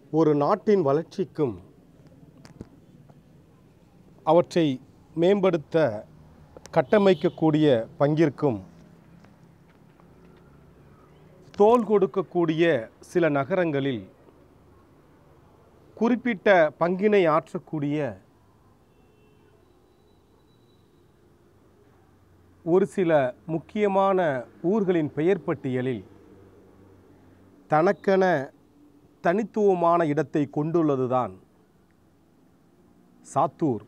ஒரு நாட்டின் வளர்ச்சிக்கும் அவற்றை மேம்படுத்த கட்டமைக்கக்கூடிய பங்கிற்கும் தோள் கொடுக்கக்கூடிய சில நகரங்களில் குறிப்பிட்ட பங்கினை ஆற்றக்கூடிய ஒரு சில முக்கியமான ஊர்களின் பெயர் பட்டியலில் தனக்கென தனித்துவமான இடத்தை கொண்டுள்ளதுதான் சாத்தூர்.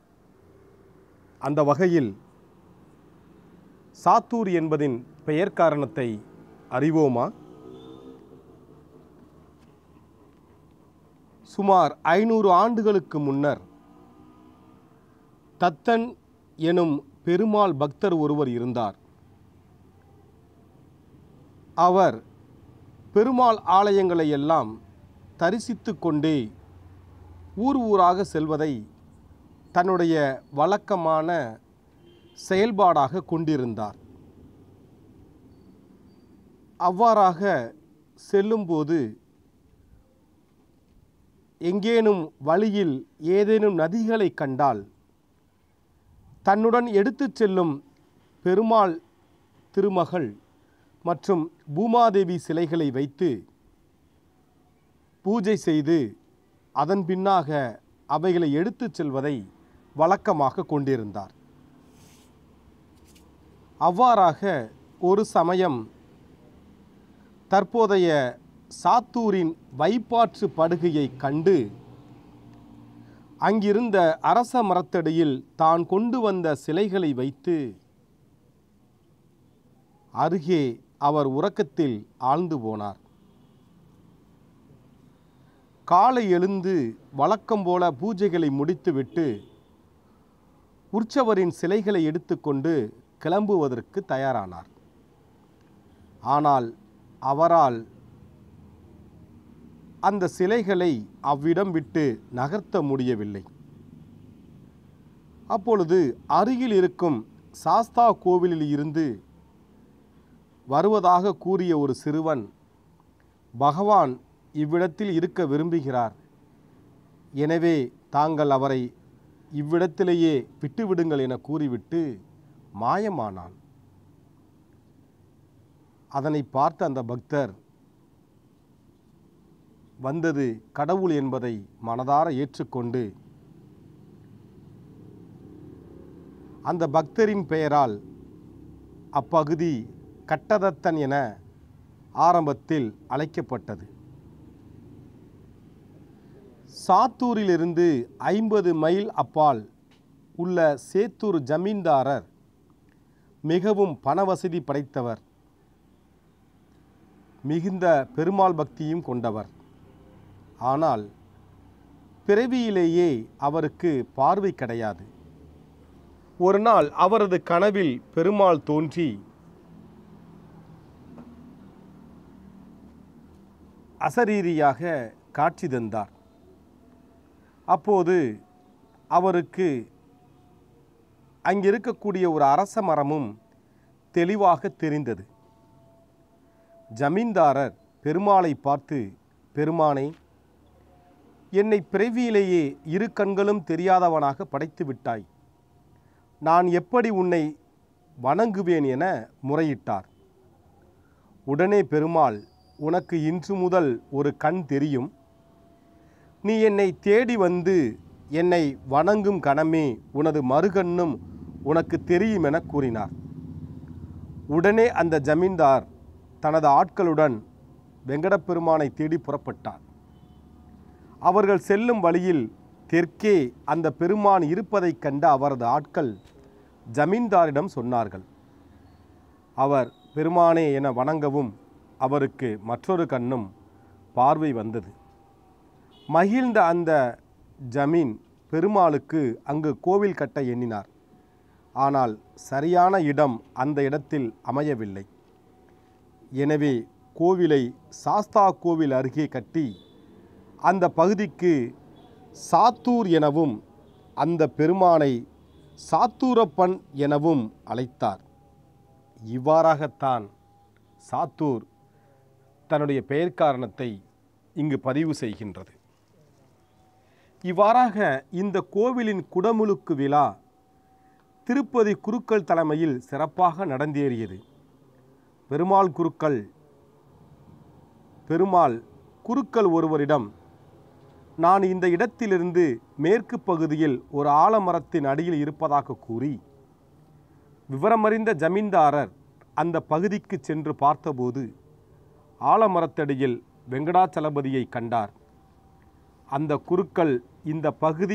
அந்த வகையில் சாத்தூர் என்பதின் பெயர் காரணத்தை அறிவோமா? சுமார் 500 ஆண்டுகளுக்கு முன்னர் தத்தன் எனும் பெருமாள் பக்தர் ஒருவர் இருந்தார். அவர் பெருமாள் ஆலயங்களை எல்லாம் தரிசித்து கொண்டே ஊர் ஊராக செல்வதை தன்னுடைய வழக்கமான செயல்பாடாக கொண்டிருந்தார். அவ்வாறாக செல்லும்போது எங்கேனும் வழியில் ஏதேனும் நதிகளை கண்டால் தன்னுடன் எடுத்துச் செல்லும் பெருமாள் திருமகள் மற்றும் பூமாதேவி சிலைகளை வைத்து பூஜை செய்து அதன் பின்னாக அவைகளை எடுத்துச் செல்வதை வழக்கமாக கொண்டிருந்தார். அவ்வாறாக ஒரு சமயம் தற்போதைய சாத்தூரின் வைப்பாற்று படுகையை கண்டு அங்கிருந்த அரச மரத்தடியில் தான் கொண்டு வந்த சிலைகளை வைத்து அருகே அவர் உறக்கத்தில் ஆழ்ந்து போனார். காலை எழுந்து வழக்கம் போல பூஜைகளை முடித்துவிட்டு உற்சவரின் சிலைகளை எடுத்துக்கொண்டு கிளம்புவதற்கு தயாரானார். ஆனால் அவரால் அந்த சிலைகளை அவ்விடம் விட்டு நகர்த்த முடியவில்லை. அப்பொழுது அருகில் இருக்கும் சாஸ்தா கோவிலில் இருந்து வருவதாக கூறிய ஒரு சிறுவன், பகவான் இவ்விடத்தில் இருக்க விரும்புகிறார், எனவே தாங்கள் அவரை இவ்விடத்திலேயே விட்டுவிடுங்கள் என கூறிவிட்டு மாயமானான். அதனை பார்த்த அந்த பக்தர் வந்தது கடவுள் என்பதை மனதார ஏற்றுக்கொண்டு அந்த பக்தரின் பெயரால் அப்பகுதி கட்டதத்தன் என ஆரம்பத்தில் அழைக்கப்பட்டது. சாத்தூரிலிருந்து 50 மைல் அப்பால் உள்ள சேத்தூர் ஜமீன்தாரர் மிகவும் பணவசதி படைத்தவர், மிகுந்த பெருமாள் பக்தியும் கொண்டவர். ஆனால் பிறவியிலேயே அவருக்கு பார்வை கிடையாது. ஒரு நாள் அவரது கனவில் பெருமாள் தோன்றி அசரீரியாக காட்சி தந்தார். அப்போது அவருக்கு அங்கிருக்கக்கூடிய ஒரு அரச மரமும் தெளிவாக தெரிந்தது. ஜமீன்தாரர் பெருமாளை பார்த்து, பெருமானே, என்னை பிறவியிலேயே 2 கண்களும் தெரியாதவனாக படைத்து விட்டாய், நான் எப்படி உன்னை வணங்குவேன் என முறையிட்டார். உடனே பெருமாள், உனக்கு இன்று முதல் ஒரு கண் தெரியும், நீ என்னை தேடி வந்து என்னை வணங்கும் கணமே உனது மறுகண்ணும் உனக்கு தெரியும் என கூறினார். உடனே அந்த ஜமீன்தார் தனது ஆட்களுடன் வெங்கடப்பெருமானை தேடி புறப்பட்டார். அவர்கள் செல்லும் வழியில் தெற்கே அந்த பெருமான் இருப்பதைக் கண்ட அவரது ஆட்கள் ஜமீன்தாரிடம் சொன்னார்கள். அவர் பெருமானே என வணங்கவும் அவருக்கு மற்றொரு கண்ணும் பார்வை வந்தது. மகிழ்ந்த அந்த ஜமீன் பெருமாளுக்கு அங்கு கோவில் கட்ட எண்ணினார். ஆனால் சரியான இடம் அந்த இடத்தில் அமையவில்லை. எனவே கோவிலை சாஸ்தா கோவில் அருகே கட்டி அந்த பகுதிக்கு சாத்தூர் எனவும் அந்த பெருமானை சாத்தூரப்பன் எனவும் அழைத்தார். இவ்வாறாகத்தான் சாத்தூர் தன்னுடைய பெயர் காரணத்தை இங்கு பதிவு செய்கின்றது. இவ்வாறாக இந்த கோவிலின் குடமுழுக்கு விழா திருப்பதி குருக்கள் தலைமையில் சிறப்பாக நடந்தேறியது. பெருமாள் குருக்கள் ஒருவரிடம், நான் இந்த இடத்திலிருந்து மேற்கு பகுதியில் ஒரு ஆலமரத்தின் அடியில் இருப்பதாக கூறி, விவரமறிந்த ஜமீன்தாரர் அந்த பகுதிக்கு சென்று பார்த்தபோது ஆலமரத்தடியில் வெங்கடாச்சலபதியை கண்டார். அந்த குருக்கள் இந்த பகுதி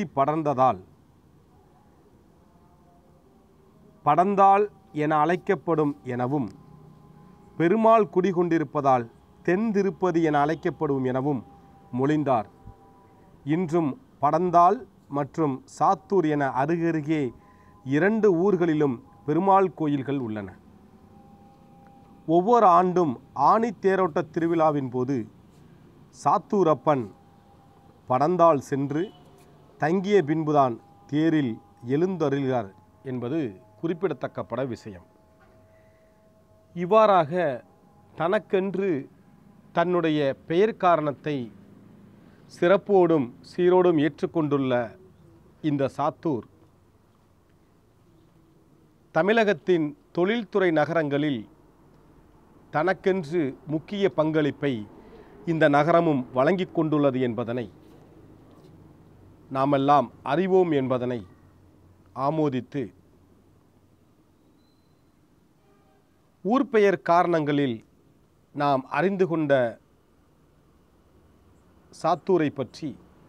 படந்தாள் என அழைக்கப்படும் எனவும், பெருமாள் குடிகொண்டிருப்பதால் தென் திருப்பதி என அழைக்கப்படும் எனவும் மொழிந்தார். இன்றும் படந்தாள் மற்றும் சாத்தூர் என அருகருகே 2 ஊர்களிலும் பெருமாள் கோயில்கள் உள்ளன. ஒவ்வொரு ஆண்டும் ஆனி தேரோட்ட திருவிழாவின் போது சாத்தூரப்பன் படந்தாள் சென்று தங்கிய பின்புதான் தேரில் எழுந்தருள்கிறார் என்பது குறிப்பிடத்தக்கப்பட விஷயம். இவ்வாறாக தனக்கென்று தன்னுடைய பெயர் காரணத்தை சிறப்போடும் சீரோடும் ஏற்றுக்கொண்டுள்ள இந்த சாத்தூர் தமிழகத்தின் தொழில்துறை நகரங்களில் தனக்கென்று முக்கிய பங்களிப்பை இந்த நகரமும் வழங்கி கொண்டுள்ளது என்பதனை நாமெல்லாம் அறிவோம் என்பதனை ஆமோதித்து, ஊர் பெயர் காரணங்களில் நாம் அறிந்து கொண்ட சாத்தூரை பற்றி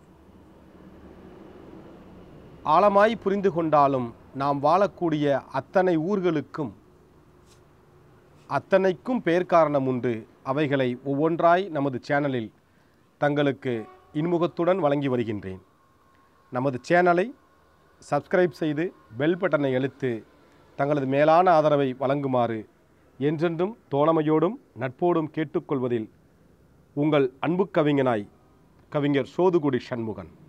ஆழமாய் புரிந்து கொண்டாலும் நாம் வாழக்கூடிய அத்தனை ஊர்களுக்கும் அத்தனைக்கும் பெயர் காரணம் உண்டு. அவைகளை ஒவ்வொன்றாய் நமது சேனலில் தங்களுக்கு இன்முகத்துடன் வழங்கி வருகின்றேன். நமது சேனலை சப்ஸ்கிரைப் செய்து பெல் பட்டனை அழுத்து தங்களது மேலான ஆதரவை வழங்குமாறு என்றென்றும் தோழமையோடும் நட்போடும் கேட்டுக்கொள்வதில் உங்கள் அன்பு கவிஞர் சோதுகுடி சண்முகன்.